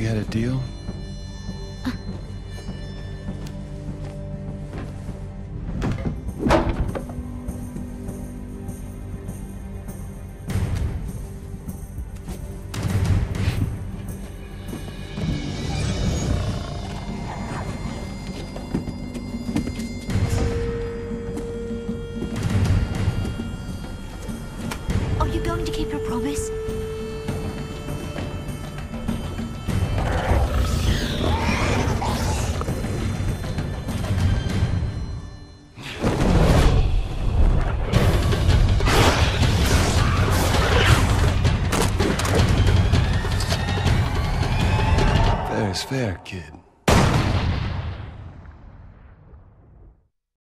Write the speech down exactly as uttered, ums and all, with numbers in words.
we had a deal? Are you going to keep your promise? Fair is fair, kid.